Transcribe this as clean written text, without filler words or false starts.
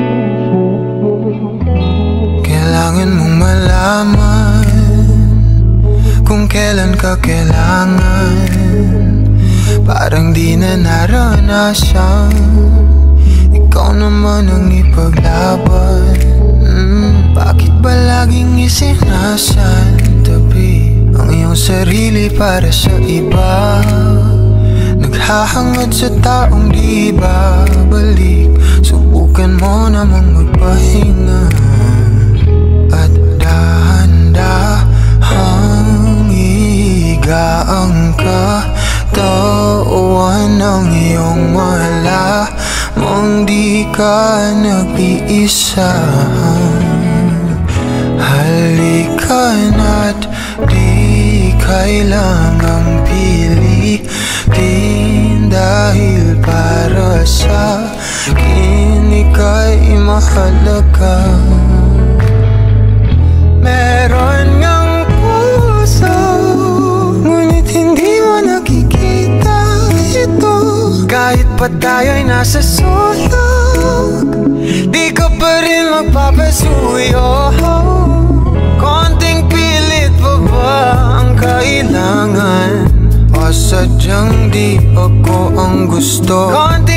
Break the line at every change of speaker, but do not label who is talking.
Kailangan mong malaman kung kailan ka kailangan. Parang di na naranasan, ikaw naman ang ipaglaban. Bakit ba laging isinasantabi ang iyong sarili para sa iba? Naghahangad sa taong di babalik. Subukan mo namang magpahinga at dahan-dahang higa ang katawan ng iyong wala mong di ka nag-iisa. Halika na't di kailangang pilitin, dahil para sa akin ika'y mahalaga. Meron ngang puso, ngunit hindi mo nakikita ito. Kahit pa tayo'y nasa sulok, di ka pa rin magpapasuyo. Konting pilit pa ba ang kailangan, o sadyang di ako ang gusto?